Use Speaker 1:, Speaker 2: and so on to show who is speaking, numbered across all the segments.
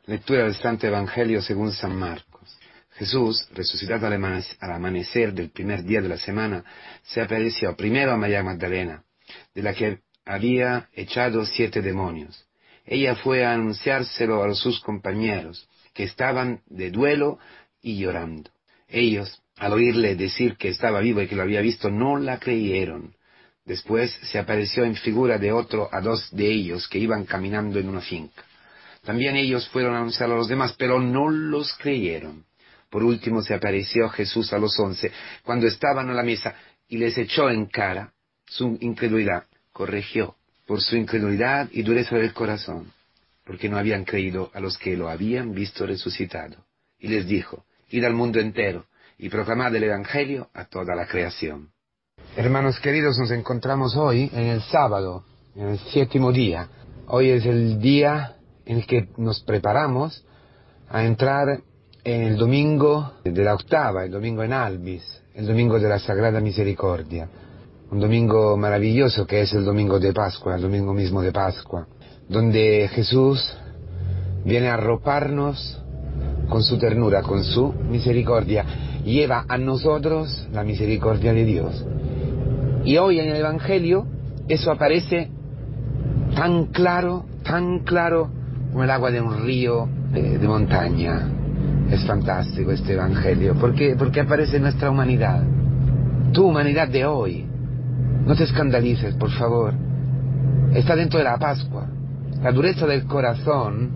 Speaker 1: Lectura del Santo Evangelio según San Marcos. Jesús, resucitado al amanecer del primer día de la semana, se apareció primero a María Magdalena, de la que había echado 7 demonios. Ella fue a anunciárselo a sus compañeros, que estaban de duelo y llorando. Ellos, al oírle decir que estaba vivo y que lo había visto, no la creyeron. Después se apareció en figura de otro a 2 de ellos que iban caminando en una finca. También ellos fueron a anunciarlo a los demás, pero no los creyeron. Por último se apareció Jesús a los 11, cuando estaban a la mesa, y les echó en cara su incredulidad. Corrigió por su incredulidad y dureza del corazón, porque no habían creído a los que lo habían visto resucitado. Y les dijo: id al mundo entero y proclamad el Evangelio a toda la creación. Hermanos queridos, nos encontramos hoy en el sábado, en el 7º día. Hoy es el día en el que nos preparamos a entrar en el domingo de la octava, el domingo en Albis, el domingo de la Sagrada Misericordia. Un domingo maravilloso que es el domingo de Pascua, el domingo mismo de Pascua, donde Jesús viene a arroparnos con su ternura, con su misericordia, y lleva a nosotros la misericordia de Dios. Y hoy en el Evangelio eso aparece tan claro como el agua de un río de montaña. Es fantástico este Evangelio, porque aparece en nuestra humanidad, tu humanidad de hoy. No te escandalices, por favor. Está dentro de la Pascua. La dureza del corazón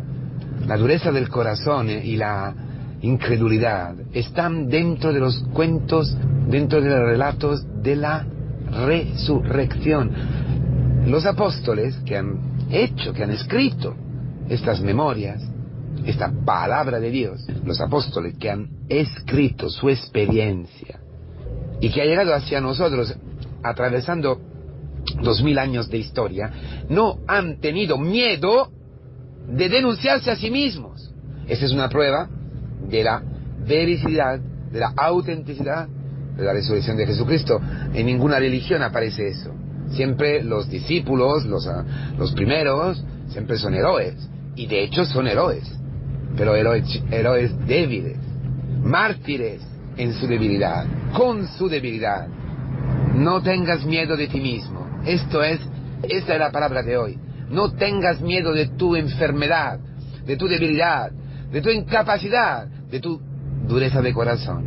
Speaker 1: y la incredulidad están dentro de los cuentos, dentro de los relatos de la resurrección. Los apóstoles que han escrito estas memorias, esta palabra de Dios, los apóstoles que han escrito su experiencia y que ha llegado hacia nosotros atravesando 2000 años de historia, no han tenido miedo de denunciarse a sí mismos. Esa es una prueba de la veracidad, de la autenticidad de la resurrección de Jesucristo. En ninguna religión aparece eso. Siempre los discípulos, los primeros, siempre son héroes, y de hecho son héroes, pero héroes débiles, mártires en su debilidad, con su debilidad. No tengas miedo de ti mismo. Esta es la palabra de hoy. No tengas miedo de tu enfermedad, de tu debilidad, de tu incapacidad, de tu dureza de corazón.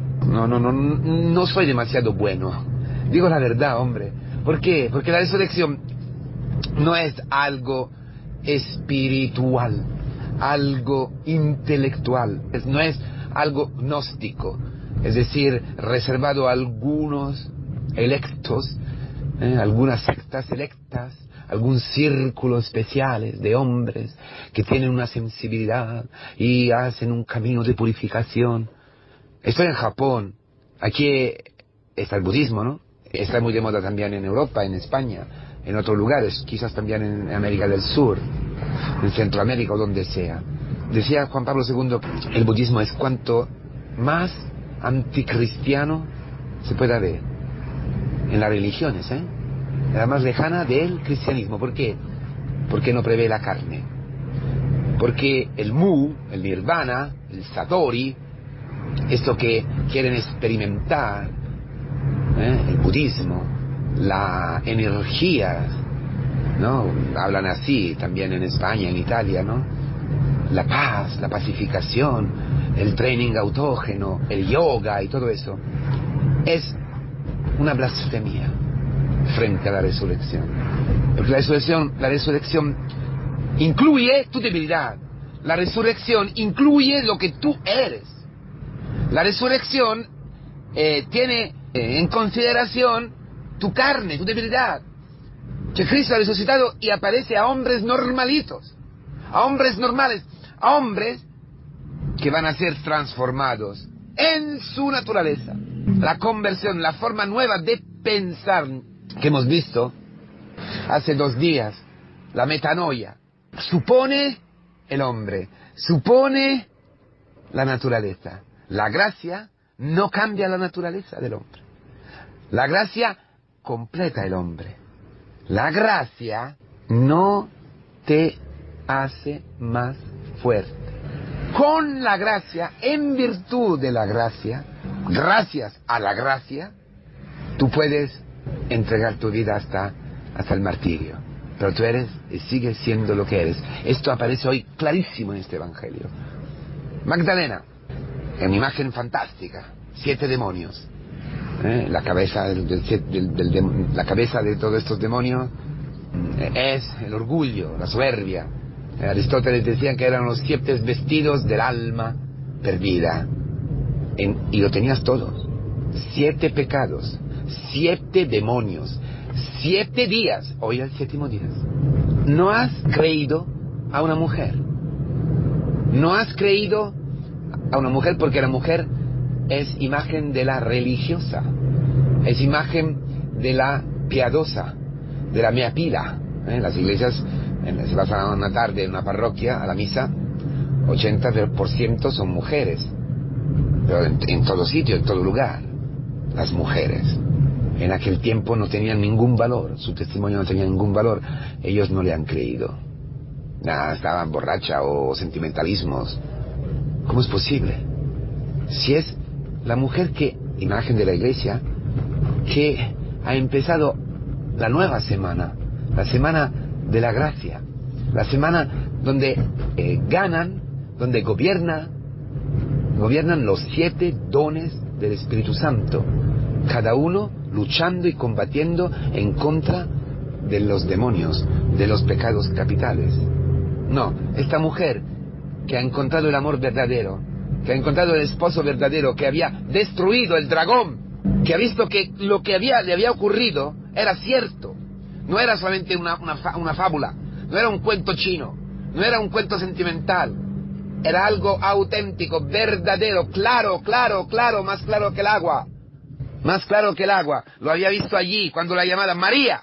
Speaker 1: No soy demasiado bueno. Digo la verdad, hombre. ¿Por qué? Porque la resurrección no es algo espiritual, algo intelectual, no es algo gnóstico, es decir, reservado a algunos electos, algunas sectas selectas, algún círculo especiales de hombres que tienen una sensibilidad y hacen un camino de purificación. Estoy en Japón, aquí está el budismo, ¿no? Está muy de moda también en Europa, en España, en otros lugares, quizás también en América del Sur, en Centroamérica o donde sea. Decía Juan Pablo II, el budismo es cuanto más anticristiano se pueda ver en las religiones, la más lejana del cristianismo. ¿Por qué? Porque no prevé la carne. Porque el mu, el nirvana, el satori, esto que quieren experimentar, el budismo, la energía, ¿no? Hablan así también en España, en Italia, ¿no? La paz, la pacificación, el training autógeno, el yoga y todo eso, es una blasfemia frente a la resurrección. Porque la resurrección incluye tu debilidad. La resurrección incluye lo que tú eres. La resurrección tiene en consideración tu carne, tu debilidad. Que Cristo ha resucitado y aparece a hombres normalitos, a hombres normales, a hombres que van a ser transformados en su naturaleza. La conversión, la forma nueva de pensar que hemos visto hace 2 días, la metanoia, supone el hombre, supone la naturaleza. La gracia no cambia la naturaleza del hombre. La gracia completa el hombre. La gracia no te hace más fuerte. con la gracia, en virtud de la gracia, gracias a la gracia, tú puedes entregar tu vida hasta el martirio. Pero tú eres y sigues siendo lo que eres. Esto aparece hoy clarísimo en este Evangelio. Magdalena, en una imagen fantástica, 7 demonios. La cabeza la cabeza de todos estos demonios es el orgullo, la soberbia. Aristóteles decía que eran los 7 vestidos del alma perdida. Y lo tenías todo. 7 pecados, 7 demonios, 7 días. Hoy el 7º día. No has creído a una mujer. No has creído a una mujer porque la mujer es imagen de la religiosa, es imagen de la piadosa, de la mea pila. Las iglesias, si vas a una tarde en una parroquia a la misa, 80% son mujeres, pero en todo sitio, en todo lugar, las mujeres. En aquel tiempo no tenían ningún valor, su testimonio no tenía ningún valor, ellos no le han creído. Nada, estaban borracha o sentimentalismos. ¿Cómo es posible? Si es la mujer que, imagen de la iglesia, que ha empezado la nueva semana, la semana de la gracia, la semana donde donde gobiernan los 7 dones del Espíritu Santo, cada uno luchando y combatiendo en contra de los demonios, de los pecados capitales. No, esta mujer que ha encontrado el amor verdadero, que ha encontrado el esposo verdadero, que había destruido el dragón, que ha visto que lo que le había ocurrido era cierto, no era solamente una fábula, no era un cuento chino, no era un cuento sentimental, era algo auténtico, verdadero, claro, más claro que el agua, más claro que el agua. Lo había visto allí cuando la llamaban María.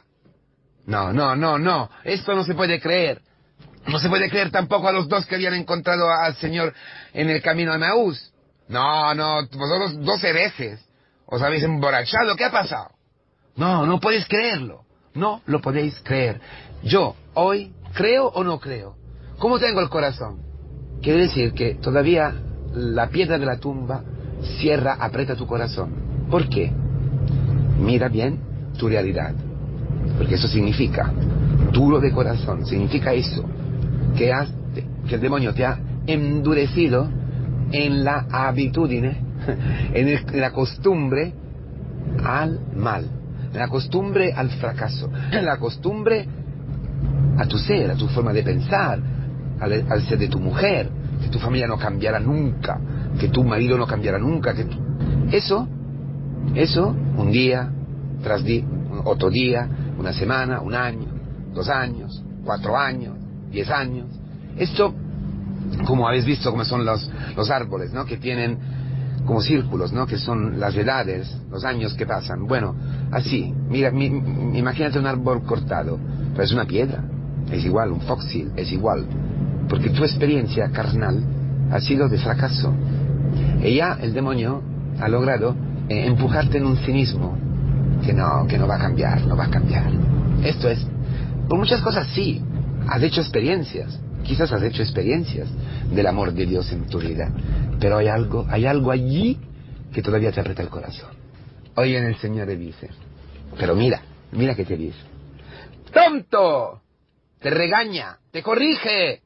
Speaker 1: No, esto no se puede creer. No se puede creer tampoco a los 2 que habían encontrado al Señor en el camino a Emaús. No, vosotros 12 veces os habéis emborrachado. ¿Qué ha pasado? No podéis creerlo. No lo podéis creer. Yo, hoy, ¿creo o no creo? ¿Cómo tengo el corazón? Quiere decir que todavía la piedra de la tumba aprieta tu corazón. ¿Por qué? Mira bien tu realidad. Porque eso significa duro de corazón. Significa eso. Que el demonio te ha endurecido en la habitudine, en la costumbre al mal, en la costumbre al fracaso, en la costumbre a tu ser, a tu forma de pensar, al ser de tu mujer, que tu familia no cambiará nunca, que tu marido no cambiará nunca, eso, un día, otro día, una semana, un año, 2 años, 4 años, 10 años. Esto, como habéis visto, como son los árboles, ¿no? Que tienen como círculos, ¿no? Que son las edades, los años que pasan. Bueno, así, mira, imagínate un árbol cortado, pero es una piedra, es igual, un fósil, es igual, porque tu experiencia carnal ha sido de fracaso. Y ya el demonio ha logrado empujarte en un cinismo que no va a cambiar, no va a cambiar. Esto es, por muchas cosas sí. Has hecho experiencias, quizás has hecho experiencias del amor de Dios en tu vida, pero hay algo allí que todavía te aprieta el corazón. Hoy viene el Señor y dice, pero mira que te dice, ¡tonto! Te regaña, te corrige.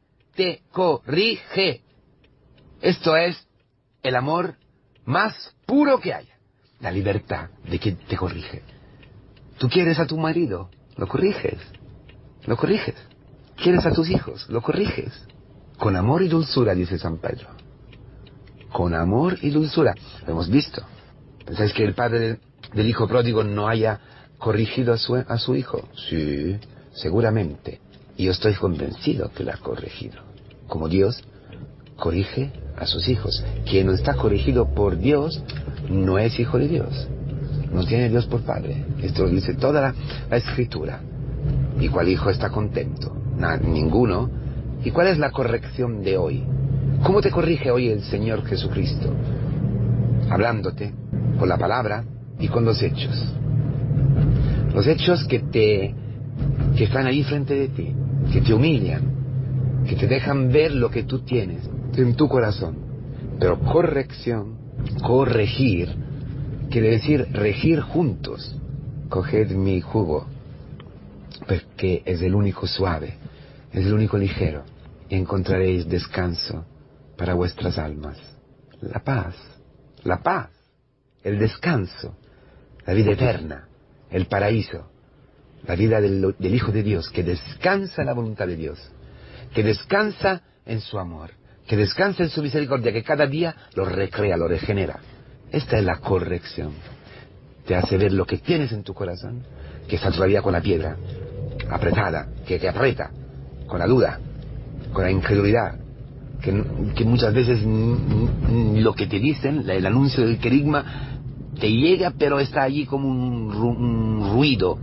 Speaker 1: Esto es el amor más puro que haya, la libertad de que te corrige. Tú quieres a tu marido, lo corriges. ¿Quieres a tus hijos? Lo corriges. Con amor y dulzura, dice San Pedro. Con amor y dulzura. Lo hemos visto. ¿Pensáis que el padre del hijo pródigo no haya corrigido a su hijo? Sí, seguramente. Y yo estoy convencido que lo ha corregido. Como Dios corrige a sus hijos. Quien no está corregido por Dios no es hijo de Dios. No tiene Dios por padre. Esto lo dice toda la Escritura. ¿Y cuál hijo está contento? Ninguno. ¿Y cuál es la corrección de hoy? ¿Cómo te corrige hoy el Señor Jesucristo? Hablándote con la palabra y con los hechos. Los hechos que están ahí frente de ti, que te humillan, que te dejan ver lo que tú tienes. en tu corazón. Pero corrección, corregir, quiere decir regir juntos. Coged mi jugo, porque es el único suave, es el único ligero, y encontraréis descanso para vuestras almas. La paz, el descanso, la vida eterna, el paraíso, la vida del Hijo de Dios, que descansa en la voluntad de Dios, que descansa en su amor, que descansa en su misericordia, que cada día lo recrea, lo regenera. Esta es la corrección. Te hace ver lo que tienes en tu corazón, que está todavía con la piedra apretada, que aprieta, con la duda, con la incredulidad, que muchas veces lo que te dicen, el anuncio del querigma, te llega, pero está allí como un ruido,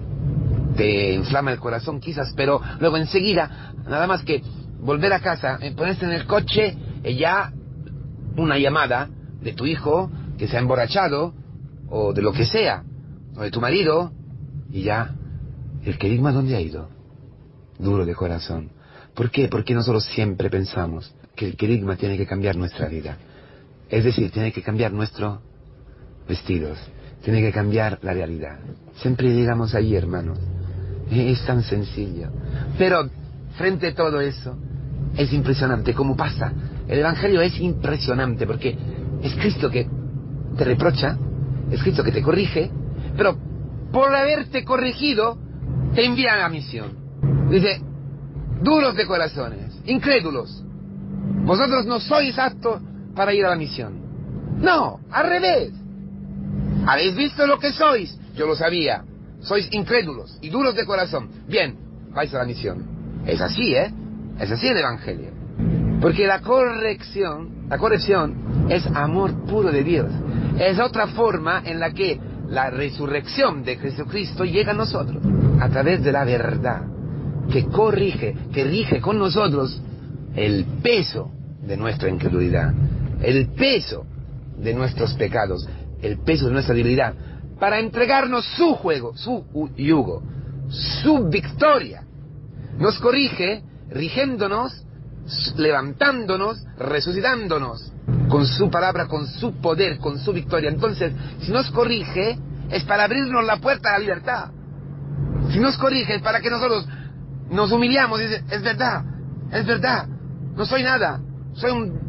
Speaker 1: te inflama el corazón quizás, pero luego enseguida, nada más que volver a casa, ponerse en el coche, y ya una llamada de tu hijo que se ha emborrachado, o de lo que sea, o de tu marido, y ya, el querigma ¿dónde ha ido? Duro de corazón. ¿Por qué? Porque nosotros siempre pensamos que el querigma tiene que cambiar nuestra vida. Es decir, tiene que cambiar nuestros vestidos, tiene que cambiar la realidad. Siempre llegamos ahí, hermanos. Es tan sencillo. Pero, frente a todo eso, es impresionante cómo pasa. El Evangelio es impresionante, porque es Cristo que te reprocha, es Cristo que te corrige, pero por haberte corregido, te envía a la misión. Dice, duros de corazones, incrédulos, vosotros no sois aptos para ir a la misión. No, al revés. ¿Habéis visto lo que sois? Yo lo sabía. Sois incrédulos y duros de corazón. Bien, vais a la misión. Es así, ¿eh? Es así el Evangelio. Porque la corrección es amor puro de Dios. Es otra forma en la que la resurrección de Jesucristo llega a nosotros, a través de la verdad, que corrige, que rige con nosotros el peso de nuestra incredulidad, el peso de nuestros pecados, el peso de nuestra debilidad, para entregarnos su juego, su yugo, su victoria. Nos corrige, rigiéndonos, levantándonos, resucitándonos, con su palabra, con su poder, con su victoria. Entonces, si nos corrige, es para abrirnos la puerta a la libertad. Si nos corrige, es para que nosotros nos humillamos y dice, es verdad, no soy nada, soy un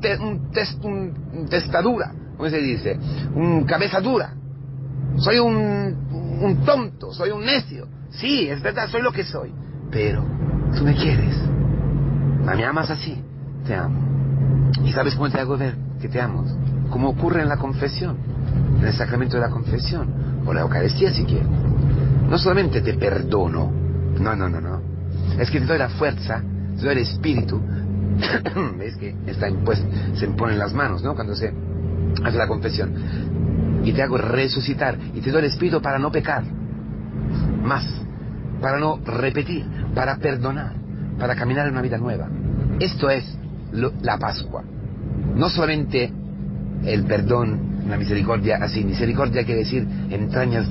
Speaker 1: testadura, ¿cómo se dice? Un cabeza dura, soy un tonto, soy un necio. Sí, es verdad, soy lo que soy, pero tú me quieres, me amas así, te amo. ¿Y sabes cómo te hago ver que te amo? Como ocurre en la confesión, en el sacramento de la confesión, o la Eucaristía si quieres. No solamente te perdono, no, es que te doy la fuerza, te doy el espíritu. ¿Ves que está impuesto, se imponen las manos, ¿no? Cuando se hace la confesión. Y te hago resucitar, y te doy el espíritu para no pecar más, para no repetir, para perdonar, para caminar en una vida nueva. Esto es la Pascua. No solamente el perdón, la misericordia así. Misericordia quiere decir entrañas,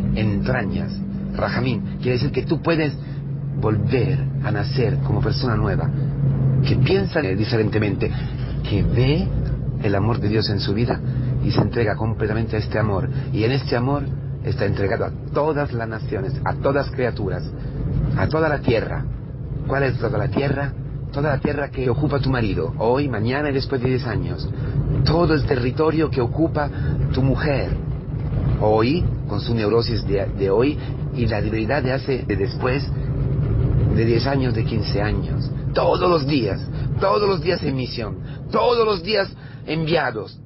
Speaker 1: Rajamín, quiere decir que tú puedes volver a nacer como persona nueva, que piensa diferentemente, que ve el amor de Dios en su vida y se entrega completamente a este amor, y en este amor está entregado a todas las naciones, a todas las criaturas, a toda la tierra. ¿Cuál es toda la tierra? Toda la tierra que ocupa tu marido, hoy, mañana y después de 10 años. Todo el territorio que ocupa tu mujer, hoy, con su neurosis de hoy, y la debilidad de después de 10 años, de 15 años. Todos los días en misión, todos los días enviados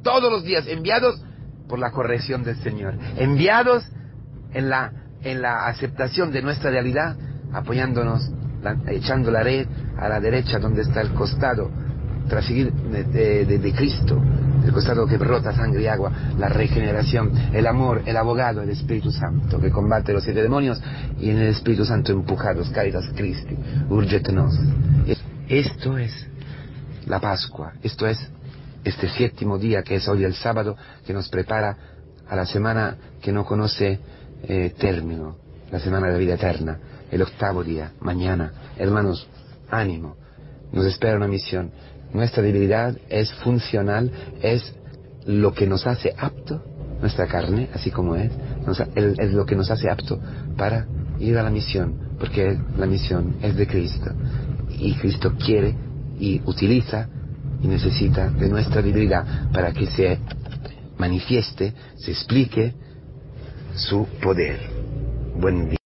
Speaker 1: por la corrección del Señor, enviados en la aceptación de nuestra realidad, apoyándonos, echando la red a la derecha donde está el costado tras seguir de Cristo, el costado que brota sangre y agua, la regeneración, el amor, el abogado, el Espíritu Santo que combate los 7 demonios, y en el Espíritu Santo empujados, Caritas Christi, urget nos. Esto es la Pascua, esto es este 7º día, que es hoy el sábado, que nos prepara a la semana que no conoce término, la semana de la vida eterna, el 8º día, mañana. Hermanos, ánimo, nos espera una misión. nuestra debilidad es funcional, es lo que nos hace apto, nuestra carne, así como es lo que nos hace apto para ir a la misión, porque la misión es de Cristo, y Cristo quiere y utiliza y necesita de nuestra debilidad para que se manifieste, se explique su poder. Buen día.